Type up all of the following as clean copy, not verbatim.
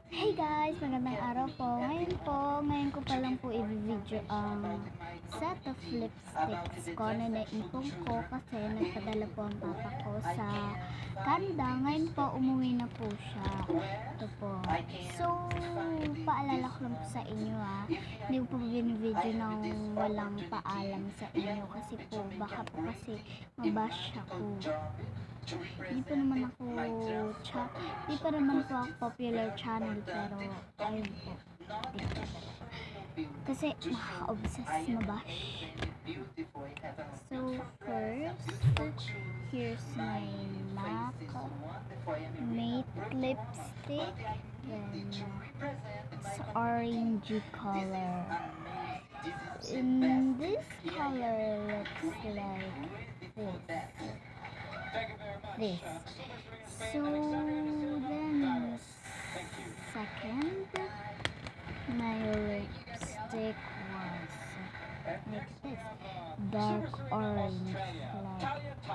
Hey guys! Magandang araw po. Ngayon ko pa lang po i-video ang set of lipsticks ko na naipon ko kasi nagpadala po ang papa ko sa Canada. Ngayon po, umuwi na po siya. Ito po. So, paalala ko lang po sa inyo hindi ko po binvideo ng walang paalam sa inyo kasi po, baka po kasi mabash ako. Hindi pa naman po ako popular channel, pero ayun po. Kasi obsessed mabash. So first, here's my MAC matte lipstick. Then it's orangey color. In this color looks like this. So then second, my lipstick was like this, dark orange like this.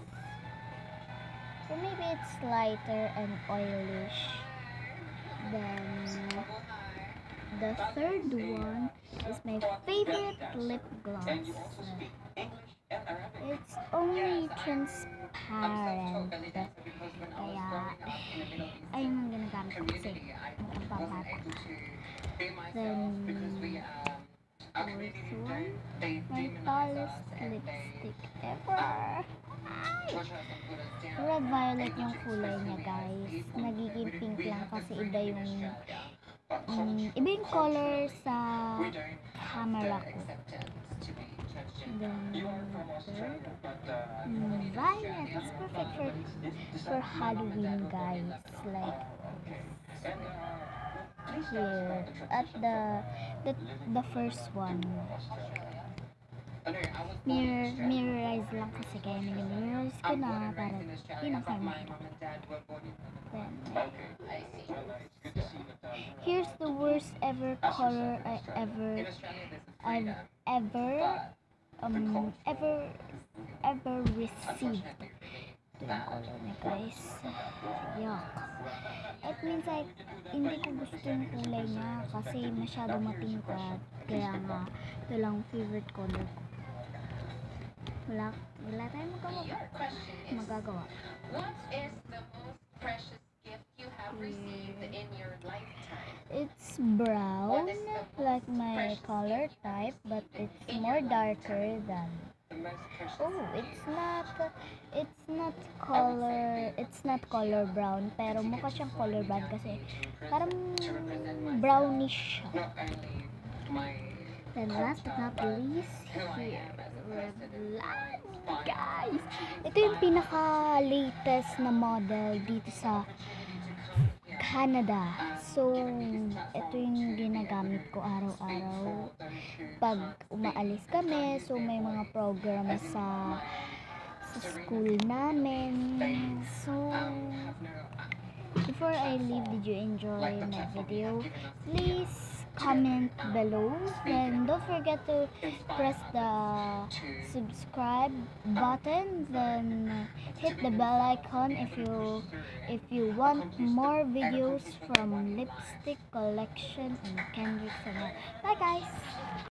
So maybe it's lighter and oilish. Then the third one is my favorite lip gloss. It's only transparent, kaya ayun ang ginagamit ko kasi nagpapatak. Then fourth one, my tallest lipstick ever. Red violet yung kulay niya, guys. Nagiging pink lang kasi iba yung color sa camera ko. Then third, violet. It's perfect for Halloween, guys. Like here at the first one. Mirrorize lang kasi, kaya mirrorize ko na para yun ang kayo makita. Then here's the worst ever color I've ever received. Ito yung color niya, guys. Yuck. It means like hindi ko gusto yung kulay niya kasi masyado matingkad, kaya nga ito lang favorite color ko. Wala tayong magagawa. What is the most precious gift you have received in your lifetime? It's brown, like my color type, but it's more darker than. Oh, it's not color brown, pero mukha siyang color brown kasi parang brownish siya. Then last but not least, here, Revlon, guys! Ito yung pinaka-latest na model dito sa Canada. So, ito yung ginagamit ko araw-araw pag umaalis kami. So, may mga program sa school namin. So, before I leave, did you enjoy my video? Please comment below, then don't forget to press the subscribe button, then hit the bell icon if you want more videos from lipstick collection and Kendrick's and all. Bye guys.